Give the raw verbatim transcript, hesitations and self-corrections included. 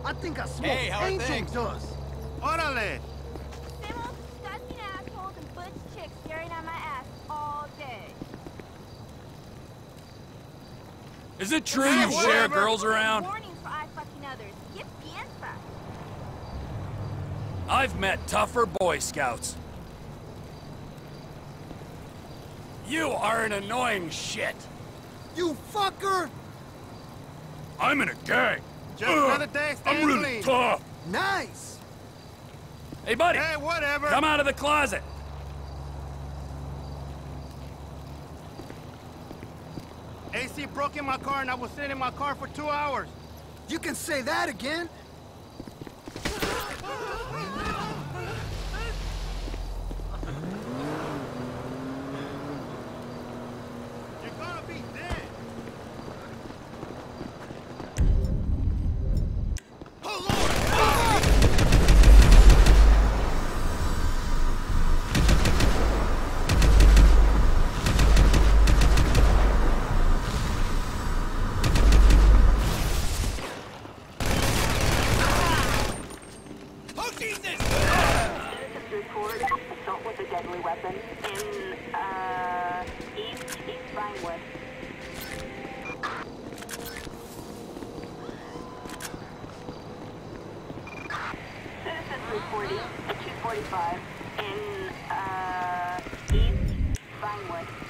I think I smoked Hey, how are angel things? dust. Orale! Same old disgusting assholes and butch chicks staring at my ass all day. Is it true Hey, you share whatever. girls around? Warnings for eye fucking others. Get piensa. I've met tougher Boy Scouts. You are an annoying shit. You fucker! I'm in a gang. Just Ugh, another day staying I'm really clean. tough. Nice! Hey, buddy, Hey, whatever! come out of the closet. A C broke in my car and I was sitting in my car for two hours. You can say that again? You're gonna be dead! Oh, Lord! Report assault with a deadly weapon in, uh, East, East Vinewood. Citizens reporting a two forty-five in, uh, East Vinewood.